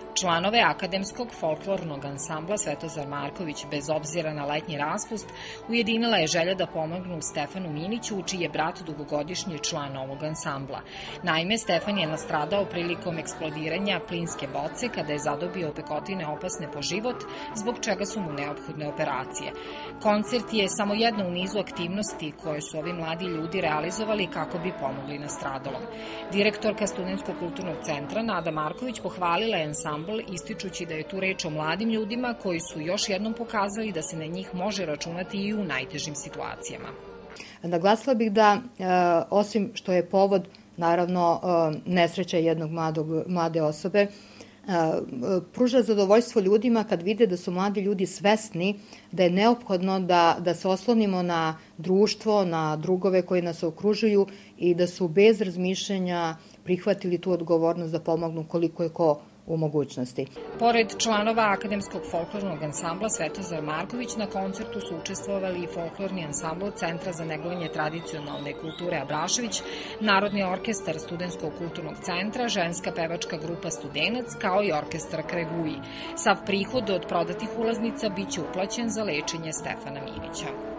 Članove akademskog folklornog ansambla Svetozar Marković, bez obzira na letnji raspust, ujedinila je želja da pomognu Stefanu Miniću, čiji je brat dugogodišnji član ovog ansambla. Naime, Stefan je nastradao prilikom eksplodiranja plinske boce kada je zadobio opekotine opasne po život, zbog čega su mu neophodne operacije. Koncert je samo jedna u nizu aktivnosti koje su ovi mladi ljudi realizovali kako bi pomogli nastradalom. Direktorka Studentskog kulturnog centra Nada Marković pohvalila je ansambl, ističući da je tu reč o mladim ljudima koji su još jednom pokazali da se na njih može računati i u najtežim situacijama. Naglasila bih da, osim što je povod, naravno, nesreća jednog mlade osobe, pruža zadovoljstvo ljudima kad vide da su mladi ljudi svesni da je neophodno da se oslonimo na društvo, na drugove koji nas okružuju i da su bez razmišljanja prihvatili tu odgovornost da pomognu koliko je ko u mogućnosti. Pored članova akademskog folklornog ansambla Svetozar Marković, na koncertu su učestvovali i folklorni ansambl Centra za negovanje tradicionalne kulture Abrašević, Narodni orkestar Studentskog kulturnog centra, ženska pevačka grupa Studenac, kao i orkestar Kreguji. Sav prihod od prodatih ulaznica biće uplaćen za lečenje Stefana Minića.